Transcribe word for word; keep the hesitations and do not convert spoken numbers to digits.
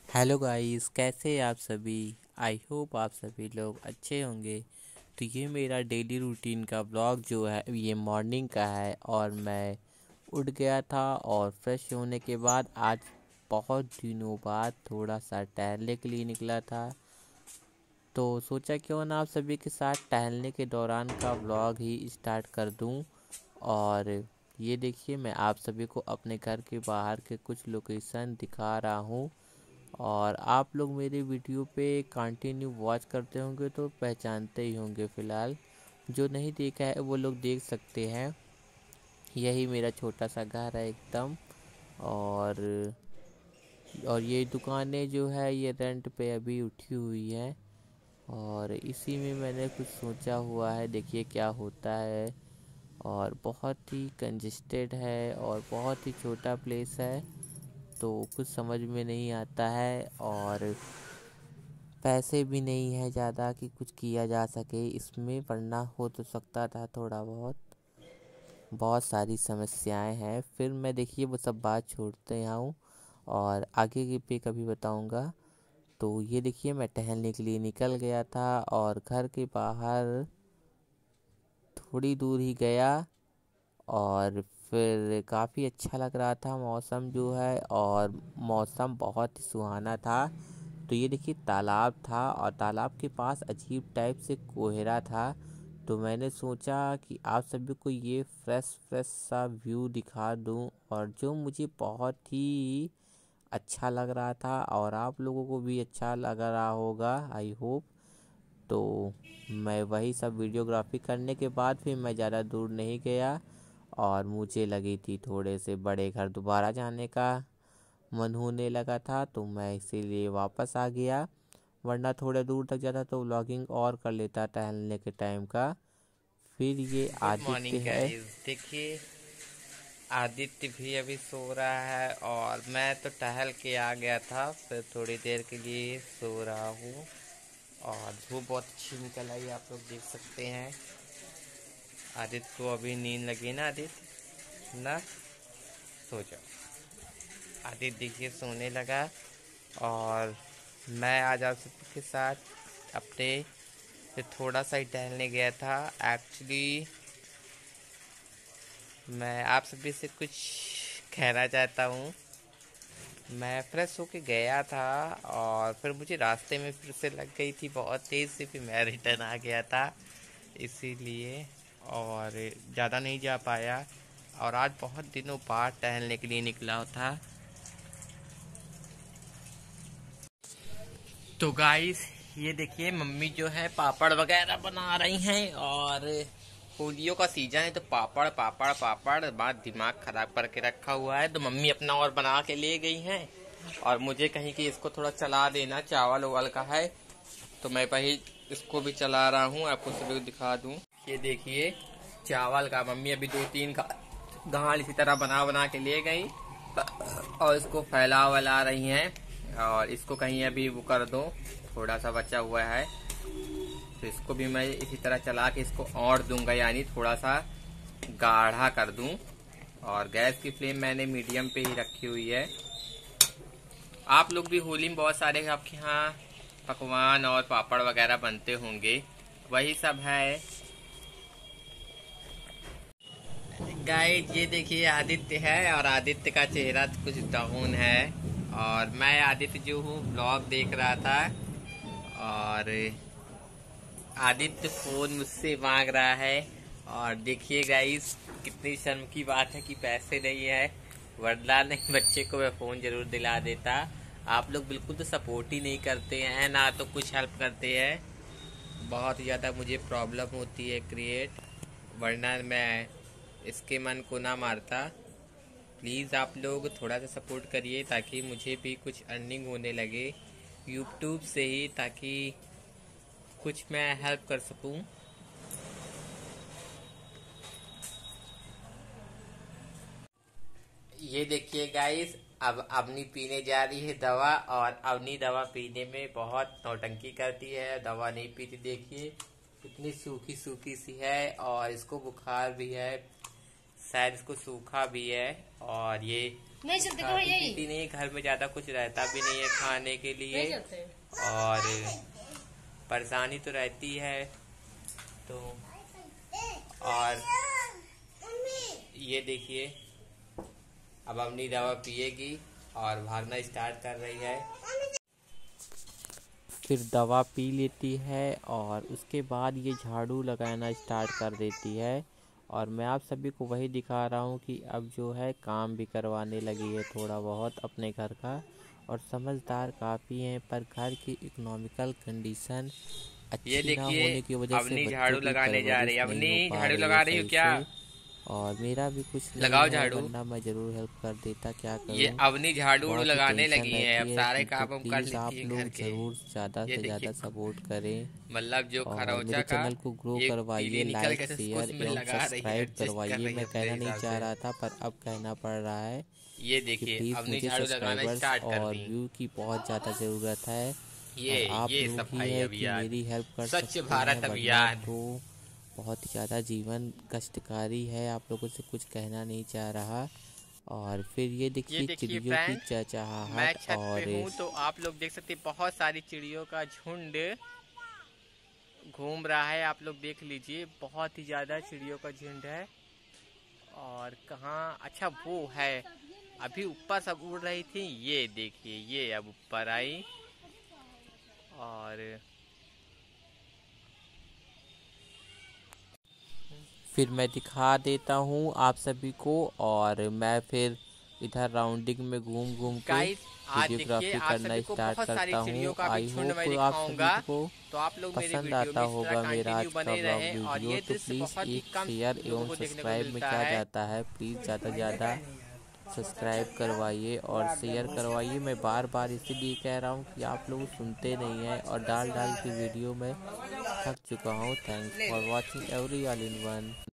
Hello guys, कैसे हैं आप सभी। आई होप आप सभी लोग अच्छे होंगे। तो ये मेरा डेली रूटीन का ब्लॉग जो है ये मॉर्निंग का है और मैं उठ गया था और फ्रेश होने के बाद आज बहुत दिनों बाद थोड़ा सा टहलने के लिए निकला था। तो सोचा क्यों ना आप सभी के साथ टहलने के दौरान का ब्लॉग ही स्टार्ट कर दूं। और ये देखिए, मैं आप सभी को अपने घर के बाहर के कुछ लोकेशन दिखा रहा हूँ। और आप लोग मेरी वीडियो पे कंटिन्यू वॉच करते होंगे तो पहचानते ही होंगे। फ़िलहाल जो नहीं देखा है वो लोग देख सकते हैं। यही मेरा छोटा सा घर है एकदम। और और ये दुकानें जो है ये रेंट पे अभी उठी हुई है। और इसी में मैंने कुछ सोचा हुआ है, देखिए क्या होता है। और बहुत ही कंजेस्टेड है और बहुत ही छोटा प्लेस है, तो कुछ समझ में नहीं आता है। और पैसे भी नहीं है ज़्यादा कि कुछ किया जा सके इसमें, वरना हो तो सकता था थोड़ा बहुत। बहुत सारी समस्याएं हैं। फिर मैं देखिए वो सब बात छोड़ते हूँ और आगे के पे कभी बताऊँगा। तो ये देखिए, मैं टहलने के लिए निकल गया था और घर के बाहर थोड़ी दूर ही गया। और फिर काफ़ी अच्छा लग रहा था मौसम जो है, और मौसम बहुत ही सुहाना था। तो ये देखिए तालाब था और तालाब के पास अजीब टाइप से कोहरा था। तो मैंने सोचा कि आप सभी को ये फ्रेश फ्रेश सा व्यू दिखा दूं, और जो मुझे बहुत ही अच्छा लग रहा था और आप लोगों को भी अच्छा लग रहा होगा, आई होप। तो मैं वही सब वीडियोग्राफी करने के बाद फिर मैं ज़्यादा दूर नहीं गया। और मुझे लगी थी थोड़े से बड़े घर दोबारा जाने का मन होने लगा था, तो मैं इसीलिए वापस आ गया। वरना थोड़े दूर तक जाता तो व्लॉगिंग और कर लेता टहलने के टाइम का। फिर ये गुड आदित्य मॉर्निंग है। गाइस। देखिए, आदित्य भी अभी सो रहा है और मैं तो टहल के आ गया था, फिर थोड़ी देर के लिए सो रहा हूँ। और धूप बहुत अच्छी निकल आई, आप लोग देख सकते हैं। आदित्य को अभी नींद लगी ना आदित्य, ना सो जाओ। आदित्य देखिए सोने लगा। और मैं आज आप सबके साथ अपने से थोड़ा सा ही टहलने गया था। एक्चुअली मैं आप सभी से कुछ कहना चाहता हूँ। मैं फ्रेश होके गया था और फिर मुझे रास्ते में फिर से लग गई थी बहुत तेज़ से, फिर मैं रिटर्न आ गया था इसीलिए। और ज़्यादा नहीं जा पाया। और आज बहुत दिनों बाद टहलने के लिए निकला था। तो गाइस, ये देखिए मम्मी जो है पापड़ वगैरह बना रही हैं। और होलियों का सीजन है तो पापड़ पापड़ पापड़ बात दिमाग खराब करके रखा हुआ है। तो मम्मी अपना और बना के ले गई हैं और मुझे कहीं कि इसको थोड़ा चला देना, चावल उवल का है तो मैं वही इसको भी चला रहा हूँ, आपको सभी को दिखा दूँ। ये देखिए चावल का मम्मी अभी दो तीन का घाल इसी तरह बना बना के ले गई और इसको फैला वैला रही हैं। और इसको कहीं अभी वो कर दो, थोड़ा सा बचा हुआ है तो इसको भी मैं इसी तरह चला के इसको और दूंगा, यानी थोड़ा सा गाढ़ा कर दूं। और गैस की फ्लेम मैंने मीडियम पे ही रखी हुई है। आप लोग भी होली में बहुत सारे आपके यहाँ पकवान और पापड़ वगैरह बनते होंगे, वही सब है। गाइस, ये देखिए आदित्य है और आदित्य का चेहरा कुछ डाउन है। और मैं आदित्य जो हूँ ब्लॉग देख रहा था और आदित्य फोन मुझसे मांग रहा है। और देखिए गाइस, कितनी शर्म की बात है कि पैसे नहीं है, वरना नहीं बच्चे को मैं फोन जरूर दिला देता। आप लोग बिल्कुल तो सपोर्ट ही नहीं करते हैं ना, तो कुछ हेल्प करते हैं। बहुत ज़्यादा मुझे प्रॉब्लम होती है क्रिएट, वरना मैं इसके मन को ना मारता। प्लीज़ आप लोग थोड़ा सा सपोर्ट करिए ताकि मुझे भी कुछ अर्निंग होने लगे यूट्यूब से ही, ताकि कुछ मैं हेल्प कर सकूं। ये देखिए गाइस, अब अवनी पीने जा रही है दवा। और अवनी दवा पीने में बहुत नौटंकी करती है, दवा नहीं पीती। देखिए कितनी सूखी सूखी सी है और इसको बुखार भी है, शायद इसको सूखा भी है। और ये नहीं चलते खाती पीती नहीं, घर में ज्यादा कुछ रहता भी नहीं है खाने के लिए, और परेशानी तो रहती है। तो और ये देखिए अब अपनी दवा पिएगी और भागना स्टार्ट कर रही है। फिर दवा पी लेती है और उसके बाद ये झाड़ू लगाना स्टार्ट कर देती है। और मैं आप सभी को वही दिखा रहा हूँ कि अब जो है काम भी करवाने लगी है थोड़ा बहुत अपने घर का। और समझदार काफ़ी हैं, पर घर की इकोनॉमिकल कंडीशन अच्छी ना होने की वजह से झाड़ू लगाने जा रही है। अवनी झाड़ू लगा रही हो क्या? और मेरा भी कुछ लगाओ झाड़ू, वरना मैं जरूर हेल्प कर देता। क्या करूं, ये अवनी झाड़ू लगाने लगी है, अब सारे काम हम कर लेती आप है लोग घर के। जरूर ज्यादा से ज्यादा सपोर्ट करें, मतलब जो और मेरे चैनल को ग्रो करवाइए, लाइक शेयर एवं सब्सक्राइब करवाइए। मैं कहना नहीं चाह रहा था पर अब कहना पड़ रहा है। ये देखिए मुझे सब्सक्राइबर्स और व्यू की बहुत ज्यादा जरूरत है। ये आप ये लोग ही है कि मेरी हेल्प कर स्वच्छ सकते भारत हैं, अभियान तो बहुत ज़्यादा जीवन कष्टकारी है। आप लोगों से कुछ कहना नहीं चाह रहा। और फिर ये देखिए चिड़ियों की चहचहाहट। और तो आप लोग देख सकते हैं बहुत सारी चिड़ियों का झुंड घूम रहा है, आप लोग देख लीजिए बहुत ही ज़्यादा चिड़ियों का झुंड है। और कहाँ, अच्छा वो है अभी ऊपर सब उड़ रही थी, ये देखिए ये अब ऊपर आई। और फिर मैं दिखा देता हूँ आप सभी को। और मैं फिर इधर राउंडिंग में घूम घूम के वीडियोग्राफी करना स्टार्ट करता हूँ। आई होप आप सभी को तो आप लोग पसंद आता होगा मेरा आज का ब्लॉग वीडियो। तो प्लीज़ एक शेयर एवं सब्सक्राइब में क्या जाता है, प्लीज़ ज़्यादा से ज़्यादा सब्सक्राइब करवाइए और शेयर करवाइए। मैं बार बार इसीलिए कह रहा हूँ कि आप लोग सुनते नहीं हैं, और डाल डाल की वीडियो में थक चुका हूँ। Thanks for watching every all in one.